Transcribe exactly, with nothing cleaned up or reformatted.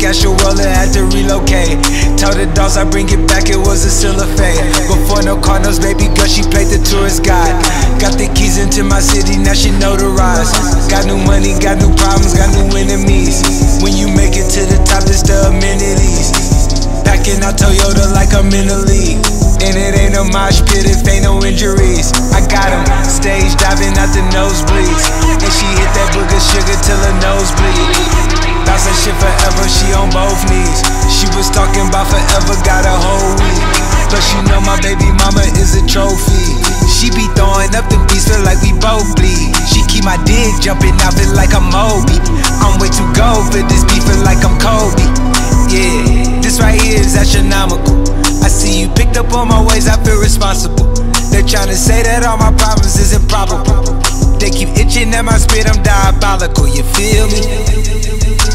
Casherola had to relocate. Told the dogs I bring it back, it was a still a fate. Before no Cardinals, baby girl, she played the tourist guide. Got the keys into my city, now she notarized. Got new money, got new problems, got new enemies. When you make it to the top, it's the amenities. Packing out Toyota like I'm in the league. And it ain't no mosh pit if ain't no injuries. I got him stage diving out the nosebleeds. And she hit that booger sugar till her nose bleed. Lost that shit forever, she on both knees. She was talking about forever, got a whole week. Plus you know my baby mama is a trophy. She be throwing up the beats, feel like we both bleed. She keep my dick jumping out, feel like I'm Moby. I'm way too gold for this beef, feel like I'm Kobe. Yeah, this right here is astronomical. I see you picked up on my ways, I feel responsible. They're trying to say that all my problems is improbable. They keep itching at my spit, I'm diabolical, you feel me?